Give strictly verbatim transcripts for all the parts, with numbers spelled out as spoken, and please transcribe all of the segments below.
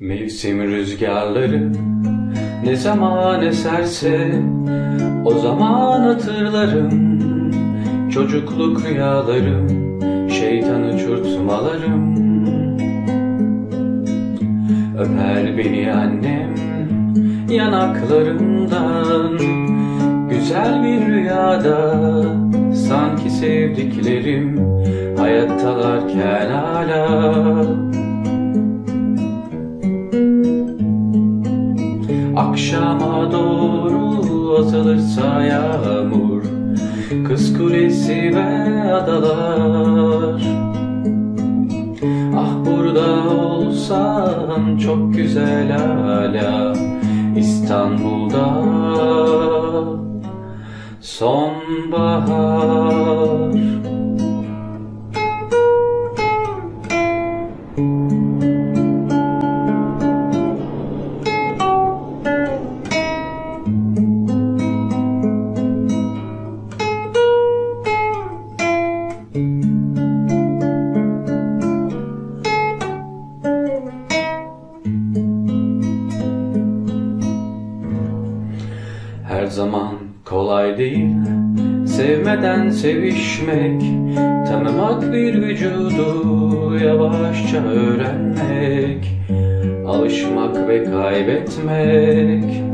Mevsim rüzgarları ne zaman eserse o zaman hatırlarım. Çocukluk rüyalarım, şeytan uçurtmalarım. Öper beni annem yanaklarımdan, güzel bir rüyada sanki sevdiklerim hayattalarken hala. Akşama doğru azalırsa yağmur, Kız Kulesi ve adalar. Ah burada olsan çok güzel hala, İstanbul'da sonbahar. Her zaman kolay değil sevmeden sevişmek, tanımak bir vücudu yavaşça öğrenmek, alışmak ve kaybetmek.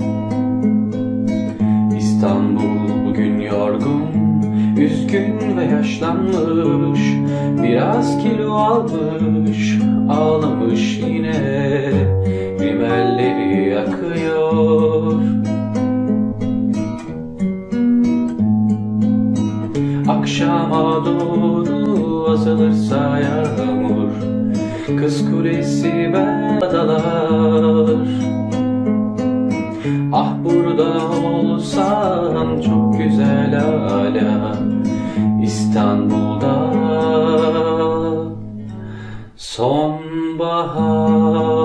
İstanbul bugün yorgun, üzgün ve yaşlanmış, biraz kilo almış, ağlamış yine, rimelleri yakıyor. Akşama doğru azalırsa yağmur, Kız Kulesi ve adalar. Ah burada olsan çok güzel hala, İstanbul'da sonbahar.